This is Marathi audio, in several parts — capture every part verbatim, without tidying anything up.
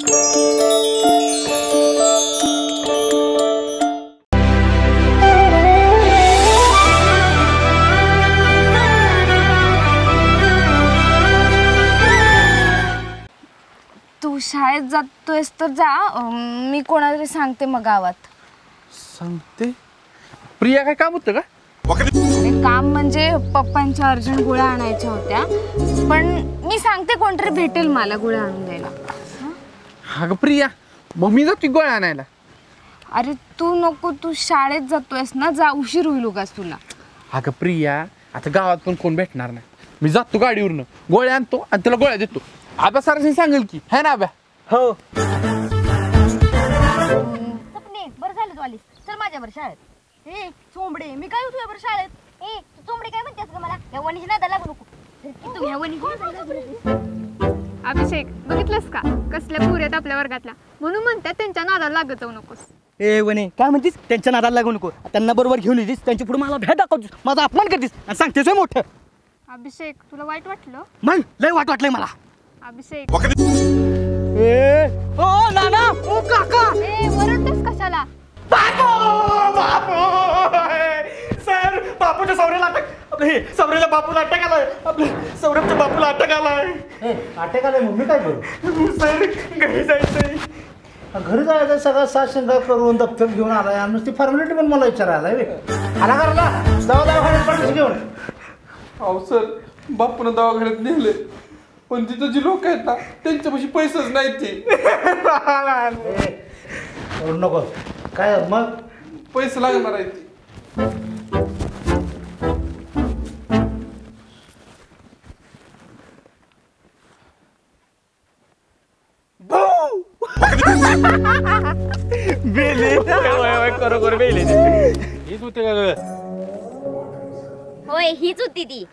तू शाळेत जातोयस तर जा, मी कोणाला तरी सांगते मग गावात. सांगते? प्रिया काय काम होतं का? काम म्हणजे पप्पांच्या अर्जंट गोळ्या आणायच्या होत्या, पण मी सांगते कोणतरी भेटेल मला गोळ्या आणून द्यायला. अगं प्रिया, मग मी जातो गोळ्या आणायला. अरे तू नको, तू शाळेत जातोयस ना, जा, उशीर होईल उगाच तुला. अगं प्रिया, आता गावात पण कोण भेटणार नाही, मी जातो गाडीवरनं, गोळ्या आणतो आणि त्याला गोळ्या देतो. आबा सारखं सांगेल की, है ना आबा? हो. सपने बरं झालं तू आलीस, चल माझ्यावर शाळेत. ए चोंबडे, मी काय होतो बरं शाळेत? ए तू चोंबडे काय म्हणतेस का मला? ह्या वणीची नादा लागू नको. तू ह्या वणीची. अभिषेक, बघितलंस का कसल्या पुऱ्या आहेत आपल्या वर्गातल्या, म्हणून म्हणतात त्यांच्या नादाला लागत जाऊ नकोस. ए वने, काय म्हणतीस? त्यांच्या नादाला लागू नको, त्यांना बरोबर घेऊन येतीस, त्यांच्या पुढे मला भेट दाखवतीस, माझा अपमान करतीस आणि सांगतेस मोठं. अभिषेक, तुला वाईट वाटलं? मग लय वाट वाटलंय मला. अभिषेक. ए ओ नाना, ओ काका. ए वरडतोस कशाला? बापू बापू सर, बापूच्या सौर्याला अटक, आपले सौर्याला बापूला अटक आलाय, आपले सौरभच्या बापूला अटक आलाय. अटक आलाय? मग मी काय करू? सर घरी जायचंय. घरी जायचं, सगळा सात शंका करून दप्तर घेऊन आलाय आणि नुसती फॉर्मॅलिटी पण मला विचारायला आला करायला दवा दवाखान्यात पडते घेऊन. अहो सर, बापून दवाखान्यात नेले, पण तिथं जी लोक आहेत ना त्यांच्यापाशी पैसेच नाहीत. ते करू नको. काय मग? पैसे लागणार आहेत. बरोबर बेले हीच होते का? होय, हीच होती ती.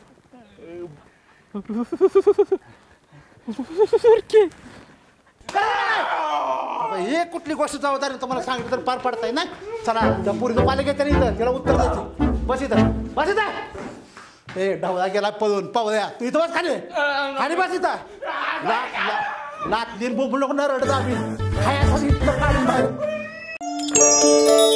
हे कुठली गोष्ट जबाबदारी तुम्हाला सांगितलं तर पार पडताय ना. चला त्या पुरीचं पाले घेते इथं, त्याला उत्तर द्यायचं. बस इथं, बस इथं. ए ढवळा गेला पळून, पावल्या तू इथं बस खाली खाली बस इथं. लात निर्भूळ नको न रडत आम्ही, खायचं इथलं काढून बाहेर.